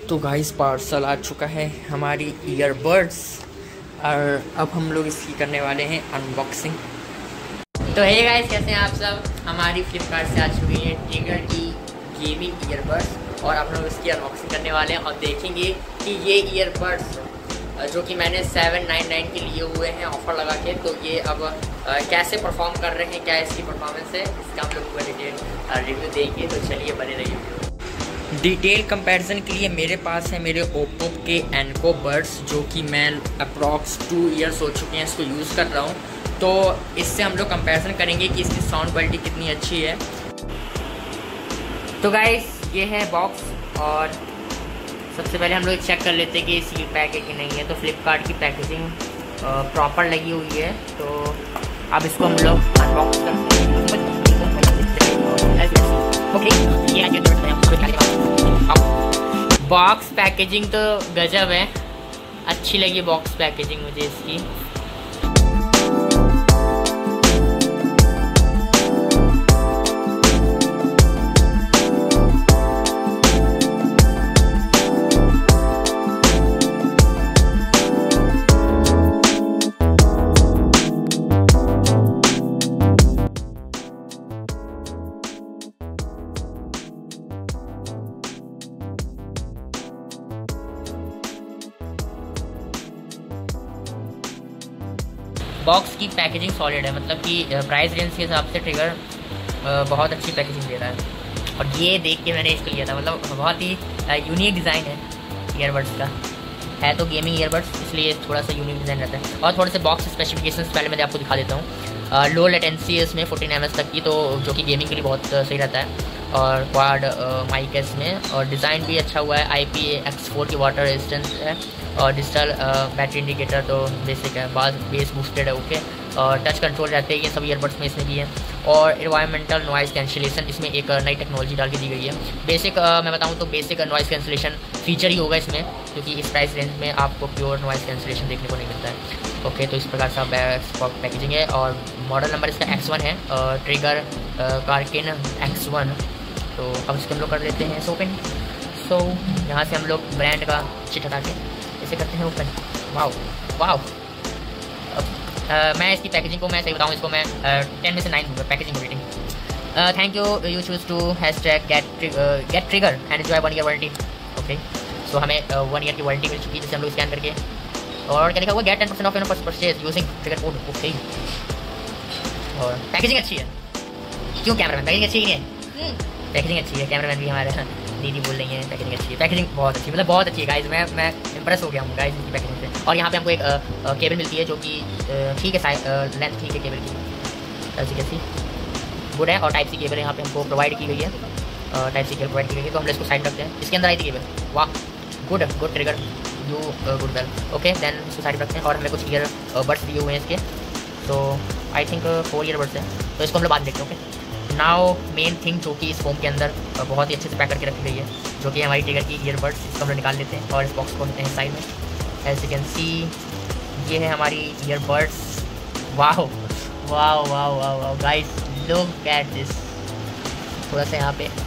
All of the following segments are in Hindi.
तो गाइस पार्सल आ चुका है हमारी ईयरबड्स और अब हम लोग इसकी करने वाले हैं अनबॉक्सिंग। तो हे गाइस, कैसे हैं आप सब। हमारी फ्लिपकार्ट से आ चुकी है ट्रिगर की गेमिंग ईयरबड्स और आप लोग इसकी अनबॉक्सिंग करने वाले हैं और देखेंगे कि ये ईयरबड्स जो कि मैंने 799 के लिए हुए हैं ऑफ़र लगा के, तो ये अब कैसे परफॉर्म कर रहे हैं, क्या इसकी परफॉर्मेंस है, इसका हम लोग पूरा डिटेल रिव्यू देंगे। तो चलिए बने रहिए। डिटेल कंपैरिजन के लिए मेरे पास है मेरे ओप्पो के एनको बड्स, जो कि मैं अप्रॉक्स 2 ईयर्स हो चुके हैं इसको यूज़ कर रहा हूँ। तो इससे हम लोग कंपैरिजन करेंगे कि इसकी साउंड क्वालिटी कितनी अच्छी है। तो गाइस ये है बॉक्स और सबसे पहले हम लोग चेक कर लेते हैं कि सील पैक है कि नहीं है। तो फ्लिपकार्ट की पैकेजिंग प्रॉपर लगी हुई है, तो अब इसको हम लोग अनबॉक्स करते हैं। बॉक्स पैकेजिंग तो गजब है, अच्छी लगी बॉक्स पैकेजिंग मुझे इसकी। बॉक्स की पैकेजिंग सॉलिड है, मतलब कि प्राइस रेंज के हिसाब से ट्रिगर बहुत अच्छी पैकेजिंग दे रहा है। और ये देख के मैंने इसको लिया था, मतलब बहुत ही यूनिक डिज़ाइन है ईयरबड्स का। है तो गेमिंग ईयरबड्स, इसलिए थोड़ा सा यूनिक डिज़ाइन रहता है। और थोड़े से बॉक्स स्पेसिफिकेशंस पहले मैं आपको दिखा देता हूँ। लो लेटेंसी है इसमें 14 ms तक की, तो जो कि गेमिंग के लिए बहुत सही रहता है। और क्वाड माइक है इसमें, और डिज़ाइन भी अच्छा हुआ है। IPX4 की वाटर रेजिस्टेंस है और डिजिटल बैटरी इंडिकेटर तो बेसिक है, बेस बूस्टेड है। ओके, और टच कंट्रोल रहते हैं ये सब ईयरबड्स में इसमें भी है। और एनवायरमेंटल नॉइज़ कैंसिलेशन इसमें एक नई टेक्नोलॉजी डाल के दी गई है। बेसिक मैं बताऊं तो बेसिक नॉइज़ कैंसिलेशन फीचर ही होगा इसमें, क्योंकि इस प्राइस रेंज में आपको प्योर नॉइज़ कैंसिलेशन देखने को नहीं मिलता है। ओके, तो इस प्रकार से पैकेजिंग है और मॉडल नंबर इसका X1 है, ट्रिगर कार्किन X1। तो अब इसको हम लोग कर लेते हैं ओपन। सो यहाँ से हम लोग ब्रांड का चिट हटा के इसे करते हैं ओपन। Wow wow. मैं इसकी पैकेजिंग को मैं सही बताऊँ, इसको मैं 10 में से 9 दूँगा packaging rating. Thank you choose to #get trigger and enjoy 1 year warranty. Okay, so हमें 1 ईयर की वारंटी मिल चुकी है, जिसे हम लोग स्कैन करके, और क्या लिखा हुआ, get 10% off your purchase using trigger code. Okay, और पैकेजिंग अच्छी है। क्यों कैमरामैन, पैकेजिंग अच्छी नहीं है? पैकेजिंग अच्छी है, कैमरामैन भी हमारे दीदी बोल रही है पैकेजिंग अच्छी है। पैकेजिंग बहुत अच्छी, मतलब बहुत अच्छी है गाइस। मैं इंप्रेस हो गया हूँ गाइस इनकी पैकेजिंग से। और यहाँ पे हमको एक केबल मिलती है, जो कि ठीक है, लेंथ ठीक है केबल की, ऐसी कैसी गुड है। और टाइप सी केबल यहाँ पे हमको प्रोवाइड की गई है, टाइप सी केबल प्रोवाइड की गई है। तो हम इसको साइड रखते हैं, इसके अंदर आई थी केबल। वाह, good trigger, you good well. Okay, then इसको साइड रखते हैं और हमें कुछ ईयर बड्स दिए हुए हैं इसके। तो आई थिंक 4 ईयर बड्स हैं, तो इसको हम लोग बाद देखते हैं। ओके, नाउ मेन थिंग जो कि इस फोम के अंदर बहुत ही अच्छे से पैक करके रखी गई है, जो कि हमारी ट्रिगर की ईयरबड्स। इसको हम लोग निकाल लेते हैं और इस बॉक्स को रखते हैं साइड में। एज यू कैन सी, ये है हमारी ईयरबड्स। वाह वाह वाह वाह वाह गाइस, लुक एट दिस। थोड़ा सा यहाँ पे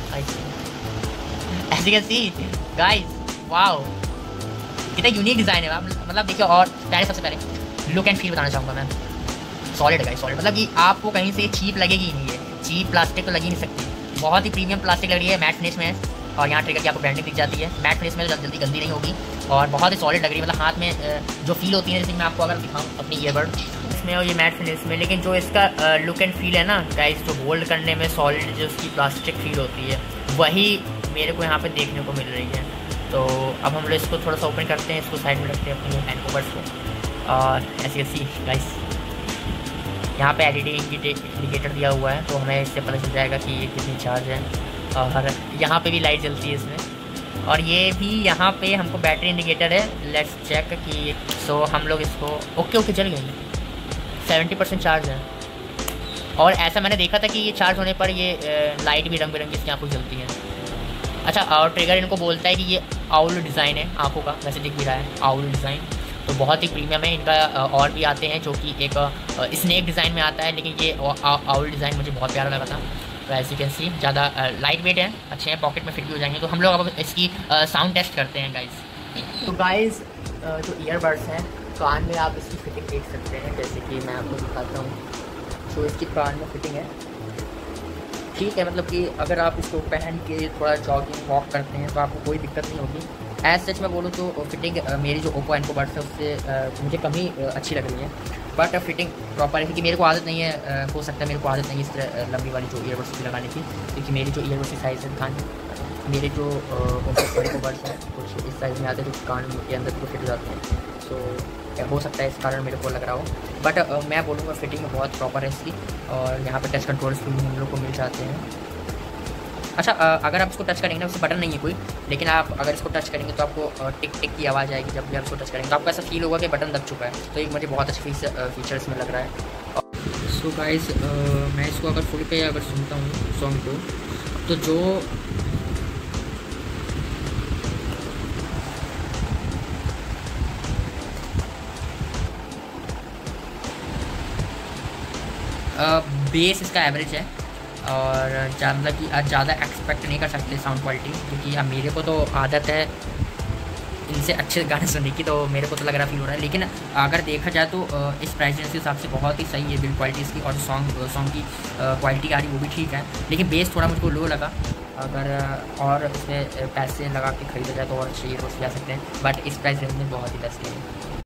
as you can see guys, वाह कितना यूनिक डिज़ाइन है, मतलब देखिए। और पहले सबसे पहले लुक एंड फील बताना चाहूँगा मैं। सॉलिड है गाइस, सॉलिड, मतलब कि आपको कहीं से चीप लगेगी ही नहीं है। चीप प्लास्टिक तो लगी नहीं सकती, बहुत ही प्रीमियम प्लास्टिक लग रही है, मैट फिनिश में है। और यहाँ ट्रिगर की आपको ब्रांडिंग दिख जाती है, मैट फिनिश में जल्दी गंदी नहीं होगी और बहुत ही सॉलिड लग रही है। मतलब हाथ में जो फील होती है, जैसे मैं आपको अगर दिखाऊँ अपनी ईयरबड इसमें और ये मैट फिनिश में, लेकिन जो इसका लुक एंड फील है ना गाइस, जो होल्ड करने में सॉलिड जो उसकी प्लास्टिक फील होती है, वही मेरे को यहाँ पर देखने को मिल रही है। तो अब हम लोग इसको थोड़ा सा ओपन करते हैं, इसको साइड में रखते हैं अपने एनको बड्स को। और ऐसे सी गाइस, यहाँ पे LED इंडिकेटर दिया हुआ है, तो हमें इससे पता चल जाएगा कि ये कितनी चार्ज है। और यहाँ पे भी लाइट जलती है इसमें, और ये भी यहाँ पे हमको बैटरी इंडिकेटर है। लेट्स चेक कि सो हम लोग इसको ओके जल गई, 70% चार्ज है। और ऐसा मैंने देखा था कि ये चार्ज होने पर ये लाइट भी रंग बिरंगी इसकी आँखों जलती है। अच्छा, और ट्रिगर इनको बोलता है कि ये आउल डिज़ाइन है आँखों का, वैसे दिख भी रहा है आउल डिज़ाइन, तो बहुत ही प्रीमियम है इनका। और भी आते हैं जो कि एक स्नेक डिज़ाइन में आता है, लेकिन ये आउल डिज़ाइन मुझे बहुत प्यारा लगा था। एज यू कैन सी ज़्यादा लाइट वेट है, अच्छे हैं, पॉकेट में फिट भी हो जाएंगे। तो हम लोग अब इसकी साउंड टेस्ट करते हैं गाइस। तो गाइस जो ईयरबड्स हैं कान में आप इसकी फिटिंग देख सकते हैं, जैसे कि मैं आपको दिखाता हूँ। तो इसकी कान में फिटिंग है, ठीक है, मतलब कि अगर आप इसको पहन के थोड़ा जॉगिंग वॉक करते हैं तो आपको कोई दिक्कत नहीं होगी। एज सच मैं बोलूँ तो फिटिंग मेरी जो ओप्पो एनको बड्स है उससे मुझे कम ही अच्छी लग रही है, बट फिटिंग प्रॉपर है, क्योंकि मेरे को आदत नहीं है, हो सकता है मेरे को आदत नहीं है इस तरह लंबी वाली जो ईयरबड्स लगाने की, क्योंकि मेरी जो ईयरबड्स की साइज़ है कान, मेरे जो ओप्पो एनको बड्स हैं कुछ इस साइज़ में आते हैं, जो कान के अंदर तो फिट हो जाते हैं। सो हो सकता है इस कारण मेरे को लग रहा हो, बट मैं बोलूँगा फिटिंग बहुत प्रॉपर है इसकी। और यहाँ पर टच कंट्रोल्स भी हम लोग को मिल जाते हैं। अच्छा, अगर आप इसको टच करेंगे ना, उससे बटन नहीं है कोई, लेकिन आप अगर इसको टच करेंगे तो आपको टिक टिक की आवाज़ आएगी। जब भी आप इसको टच करेंगे तो आपको ऐसा फील होगा कि बटन दब चुका है। तो एक मुझे बहुत अच्छा फीचर इसमें लग रहा है। सो गाइस, मैं इसको अगर फुल पे अगर सुनता हूँ सॉन्ग को, तो जो बेस इसका एवरेज है, और मतलब कि आप ज़्यादा एक्सपेक्ट नहीं कर सकते साउंड क्वालिटी, क्योंकि अब मेरे को तो आदत है इनसे अच्छे गाने सुनने की, तो मेरे को तो लग रहा फील हो रहा है। लेकिन अगर देखा जाए तो इस प्राइस रेंज के हिसाब से बहुत ही सही है बिल्ड क्वालिटी इसकी, और सॉन्ग की क्वालिटी आ रही वो भी ठीक है, लेकिन बेस थोड़ा मुझको लो लगा। अगर और इसमें पैसे लगा के खरीदा जाए तो और अच्छे ईयरबड्स जा सकते हैं, बट इस प्राइस रेंज में बहुत ही बेस्ट है।